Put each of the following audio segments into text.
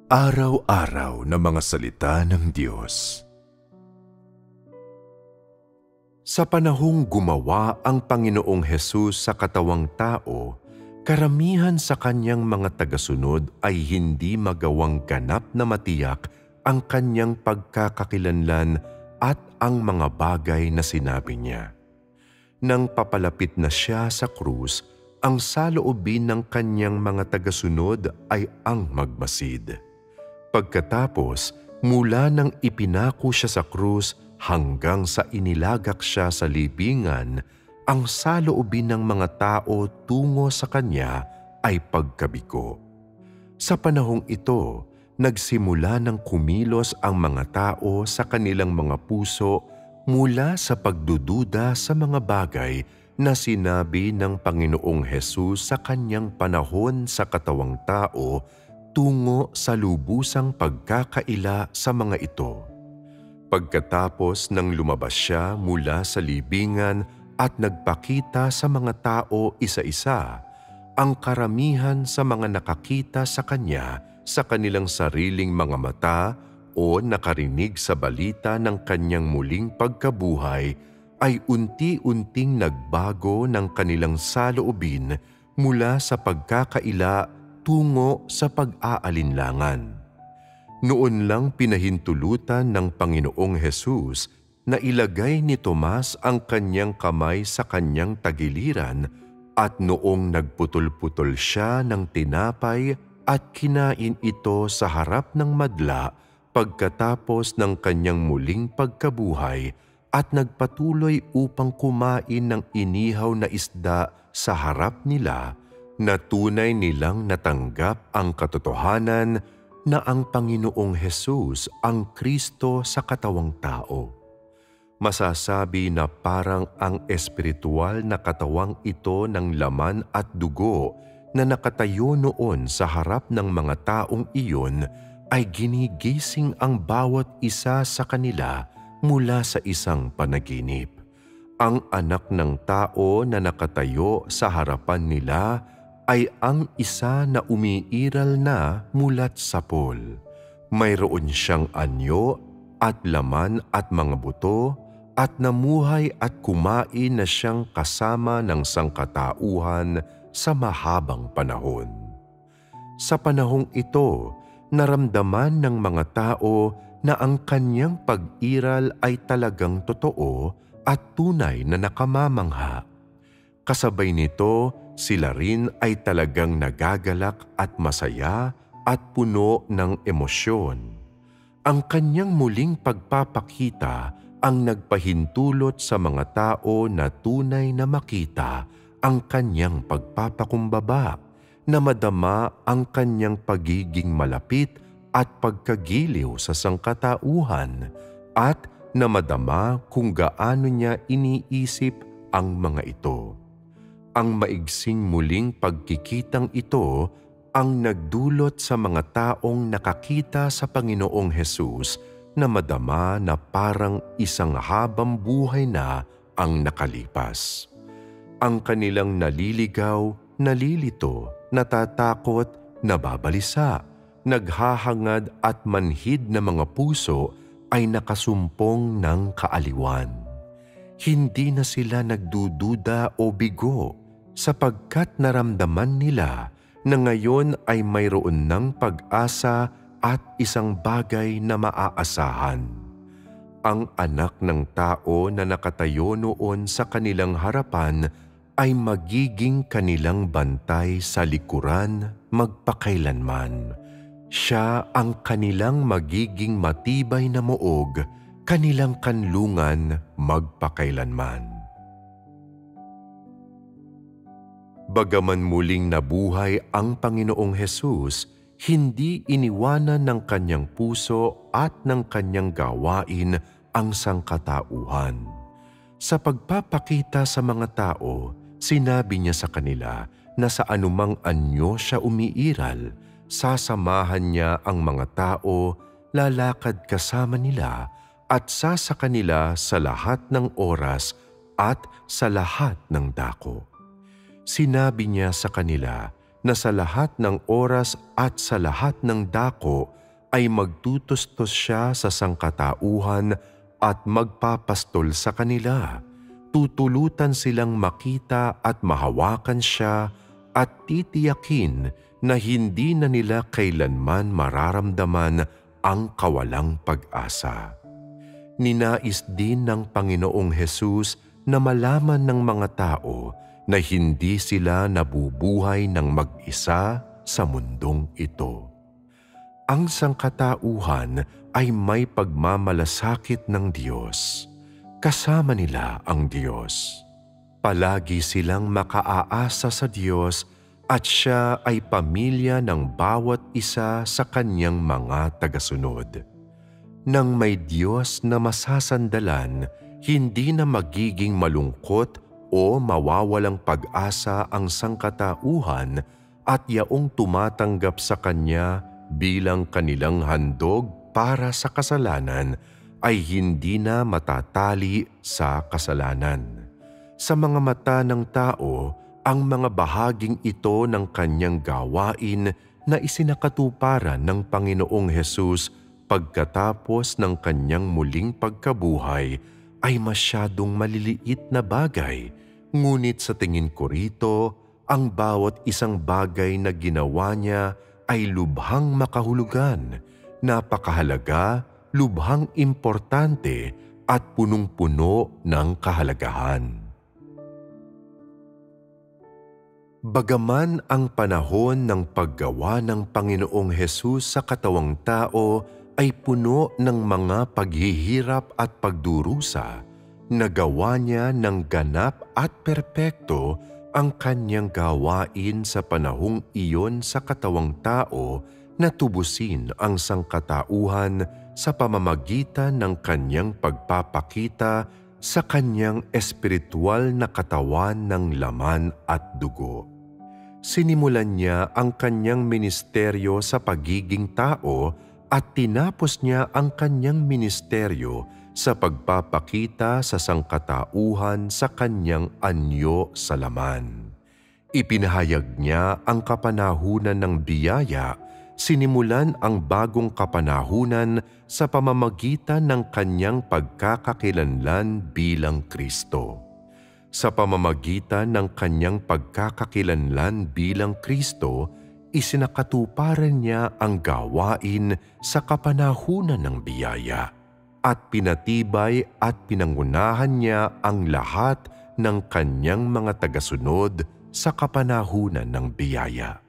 Araw-araw na mga salita ng Diyos. Sa panahong gumawa ang Panginoong Hesus sa katawang tao, karamihan sa kanyang mga tagasunod ay hindi magawang ganap na matiyak ang kanyang pagkakakilanlan at ang mga bagay na sinabi niya. Nang papalapit na siya sa krus, ang saloobin ng kanyang mga tagasunod ay ang magmasid. Pagkatapos, mula nang ipinako siya sa krus hanggang sa inilagak siya sa libingan, ang saloobin ng mga tao tungo sa kanya ay pagkabiko. Sa panahong ito, nagsimula ng kumilos ang mga tao sa kanilang mga puso mula sa pagdududa sa mga bagay na sinabi ng Panginoong Hesus sa kanyang panahon sa katawang tao tungo sa lubusang pagkakaila sa mga ito. Pagkatapos nang lumabas siya mula sa libingan at nagpakita sa mga tao isa-isa, ang karamihan sa mga nakakita sa kanya sa kanilang sariling mga mata o nakarinig sa balita ng kanyang muling pagkabuhay ay unti-unting nagbago ng kanilang saloobin mula sa pagkakaila tungo sa pag-aalinlangan. Noon lang pinahintulutan ng Panginoong Hesus na ilagay ni Tomas ang kanyang kamay sa kanyang tagiliran at noong nagputol-putol siya ng tinapay at kinain ito sa harap ng madla pagkatapos ng kanyang muling pagkabuhay at nagpatuloy upang kumain ng inihaw na isda sa harap nila, na tunay nilang natanggap ang katotohanan na ang Panginoong Hesus ang Kristo sa katawang tao. Masasabi na parang ang espiritual na katawang ito ng laman at dugo na nakatayo noon sa harap ng mga taong iyon ay ginigising ang bawat isa sa kanila mula sa isang panaginip. Ang anak ng tao na nakatayo sa harapan nila ay ang isa na umiiral na mulat sa pol. Mayroon siyang anyo at laman at mga buto at namuhay at kumain na siyang kasama ng sangkatauhan sa mahabang panahon. Sa panahong ito, naramdaman ng mga tao na ang kanyang pag-iral ay talagang totoo at tunay na nakamamangha. Kasabay nito, sila rin ay talagang nagagalak at masaya at puno ng emosyon. Ang kanyang muling pagpapakita ang nagpahintulot sa mga tao na tunay na makita ang kanyang pagpapakumbaba, na madama ang kanyang pagiging malapit at pagkagiliw sa sangkatauhan, at na madama kung gaano niya iniisip ang mga ito. Ang maigsing muling pagkikitang ito ang nagdulot sa mga taong nakakita sa Panginoong Hesus na madama na parang isang habang buhay na ang nakalipas. Ang kanilang naliligaw, nalilito, natatakot, nababalisa, naghahangad at manhid na mga puso ay nakasumpong ng kaaliwan. Hindi na sila nagdududa o bigo, sapagkat naramdaman nila na ngayon ay mayroon ng pag-asa at isang bagay na maaasahan. Ang anak ng tao na nakatayo noon sa kanilang harapan ay magiging kanilang bantay sa likuran magpakailanman. Siya ang kanilang magiging matibay na muog, kanilang kanlungan magpakailanman. Bagaman muling nabuhay ang Panginoong Hesus, hindi iniwanan ng kanyang puso at ng kanyang gawain ang sangkatauhan. Sa pagpapakita sa mga tao, sinabi niya sa kanila na sa anumang anyo siya umiiral, sasamahan niya ang mga tao, lalakad kasama nila, at sa kanila sa lahat ng oras at sa lahat ng dako. Sinabi niya sa kanila na sa lahat ng oras at sa lahat ng dako ay magtutustos siya sa sangkatauhan at magpapastol sa kanila. Tutulutan silang makita at mahawakan siya at titiyakin na hindi na nila kailanman mararamdaman ang kawalang pag-asa. Ninais din ng Panginoong Hesus na malaman ng mga tao na hindi sila nabubuhay ng mag-isa sa mundong ito. Ang sangkatauhan ay may pagmamalasakit ng Diyos. Kasama nila ang Diyos. Palagi silang makaaasa sa Diyos at siya ay pamilya ng bawat isa sa kanyang mga tagasunod. Nang may Diyos na masasandalan, hindi na magiging malungkot o mawawalang pag-asa ang sangkatauhan at yaong tumatanggap sa Kanya bilang kanilang handog para sa kasalanan ay hindi na matatali sa kasalanan. Sa mga mata ng tao, ang mga bahaging ito ng Kanyang gawain na isinakatuparan ng Panginoong Hesus pagkatapos ng Kanyang muling pagkabuhay ay masyadong maliliit na bagay. Ngunit sa tingin ko rito, ang bawat isang bagay na ginawa niya ay lubhang makahulugan, napakahalaga, lubhang importante at punong-puno ng kahalagahan. Bagaman ang panahon ng paggawa ng Panginoong Hesus sa katawang tao ay puno ng mga paghihirap at pagdurusa, nagawa niya ng ganap at perpekto ang kanyang gawain sa panahong iyon sa katawang tao na tubusin ang sangkatauhan sa pamamagitan ng kanyang pagpapakita sa kanyang espiritual na katawan ng laman at dugo. Sinimulan niya ang kanyang ministeryo sa pagiging tao at tinapos niya ang kanyang ministeryo sa pagpapakita sa sangkatauhan sa kanyang anyo sa laman. Ipinahayag niya ang kapanahunan ng biyaya, sinimulan ang bagong kapanahunan sa pamamagitan ng kanyang pagkakakilanlan bilang Kristo. Sa pamamagitan ng kanyang pagkakakilanlan bilang Kristo, isinakatuparan niya ang gawain sa kapanahunan ng biyaya at pinatibay at pinangunahan niya ang lahat ng kanyang mga tagasunod sa kapanahunan ng biyaya.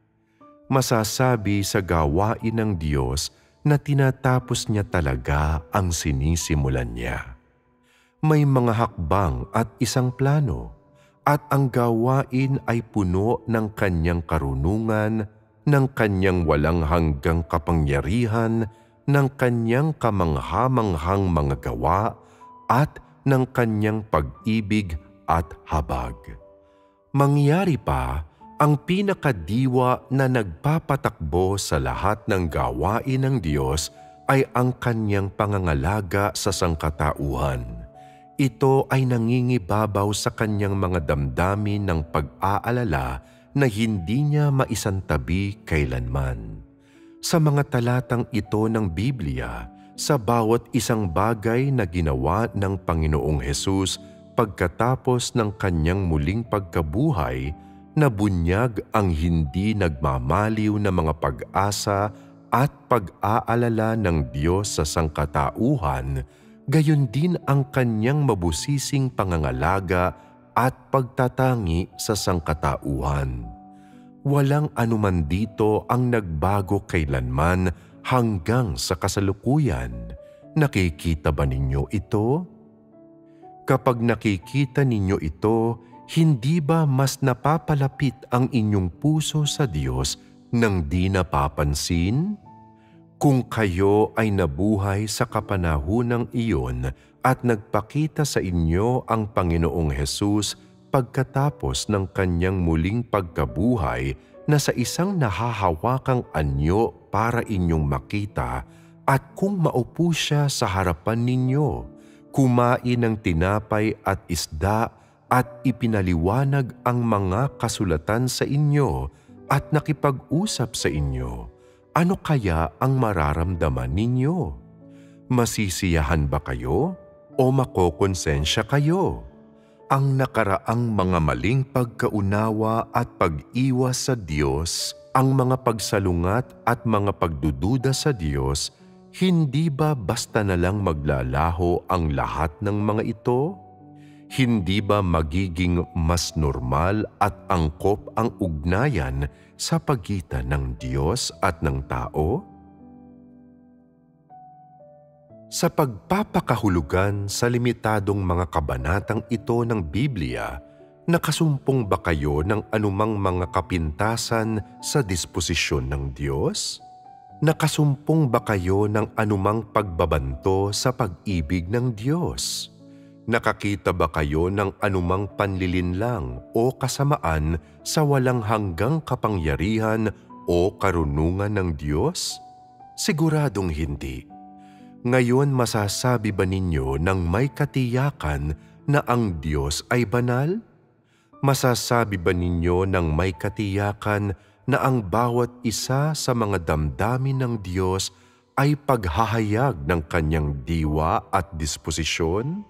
Masasabi sa gawain ng Diyos na tinatapos niya talaga ang sinisimulan niya. May mga hakbang at isang plano, at ang gawain ay puno ng kanyang karunungan, ng kanyang walang hanggang kapangyarihan, ng kanyang kamangha-manghang mga gawa, at ng kanyang pag-ibig at habag. Mangyari pa, ang pinakadiwa na nagpapatakbo sa lahat ng gawain ng Diyos ay ang kanyang pangangalaga sa sangkatauhan. Ito ay nangingibabaw sa kanyang mga damdamin ng pag-aalala na hindi niya maisantabi kailanman. Sa mga talatang ito ng Biblia, sa bawat isang bagay na ginawa ng Panginoong Hesus pagkatapos ng kanyang muling pagkabuhay, nabunyag ang hindi nagmamaliw na mga pag-asa at pag-aalala ng Diyos sa sangkatauhan, gayon din ang kanyang mabusising pangangalaga at pagtatangi sa sangkatauhan. Walang anuman dito ang nagbago kailanman hanggang sa kasalukuyan. Nakikita ba ninyo ito? Kapag nakikita ninyo ito, hindi ba mas napapalapit ang inyong puso sa Diyos nang di napapansin? Kung kayo ay nabuhay sa kapanahunang iyon at nagpakita sa inyo ang Panginoong Hesus pagkatapos ng kanyang muling pagkabuhay na sa isang nahahawakang anyo para inyong makita, at kung maupo siya sa harapan ninyo, kumain ng tinapay at isda at ipinaliwanag ang mga kasulatan sa inyo, at nakipag-usap sa inyo, ano kaya ang mararamdaman ninyo? Masisiyahan ba kayo o makokonsensya kayo? Ang nakaraang mga maling pagkaunawa at pag-iwas sa Diyos, ang mga pagsalungat at mga pagdududa sa Diyos, hindi ba basta na lang maglalaho ang lahat ng mga ito? Hindi ba magiging mas normal at angkop ang ugnayan sa pagitan ng Diyos at ng tao? Sa pagpapakahulugan sa limitadong mga kabanatang ito ng Biblia, nakasumpong ba kayo ng anumang mga kapintasan sa disposisyon ng Diyos? Nakasumpong ba kayo ng anumang pagbabanto sa pag-ibig ng Diyos? Nakakita ba kayo ng anumang panlilinlang o kasamaan sa walang hanggang kapangyarihan o karunungan ng Diyos? Siguradong hindi. Ngayon masasabi ba ninyo ng may katiyakan na ang Diyos ay banal? Masasabi ba ninyo ng may katiyakan na ang bawat isa sa mga damdamin ng Diyos ay paghahayag ng kanyang diwa at disposisyon?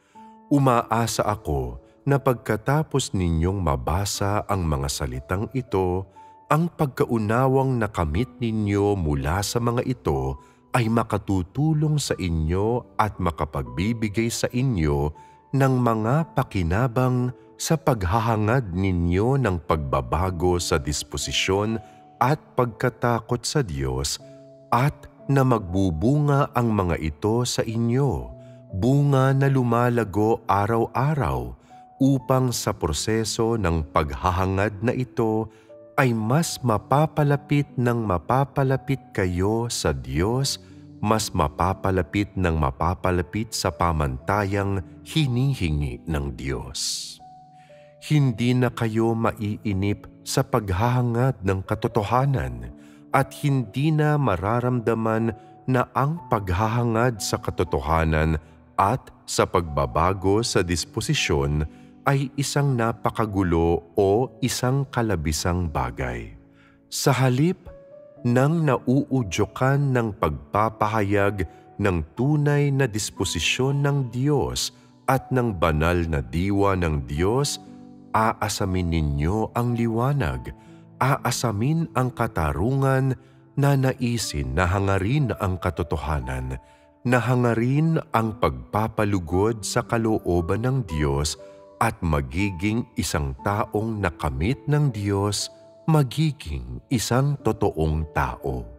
Umaasa ako na pagkatapos ninyong mabasa ang mga salitang ito, ang pagkaunawang nakamit ninyo mula sa mga ito ay makatutulong sa inyo at makapagbibigay sa inyo ng mga pakinabang sa paghahangad ninyo ng pagbabago sa disposisyon at pagkatakot sa Diyos at na magbubunga ang mga ito sa inyo, bunga na lumalago araw-araw upang sa proseso ng paghahangad na ito ay mas mapapalapit ng mapapalapit kayo sa Diyos, mas mapapalapit ng mapapalapit sa pamantayang hinihingi ng Diyos. Hindi na kayo maiinip sa paghahangad ng katotohanan at hindi na mararamdaman na ang paghahangad sa katotohanan at sa pagbabago sa disposisyon ay isang napakagulo o isang kalabisang bagay. Sa halip ng nauudyokan ng pagpapahayag ng tunay na disposisyon ng Diyos at ng banal na diwa ng Diyos, aasamin ninyo ang liwanag, aasamin ang katarungan, na naisin na hangarin ang katotohanan, na hangarin ang pagpapalugod sa kalooban ng Diyos at magiging isang taong nakamit ng Diyos, magiging isang totoong tao.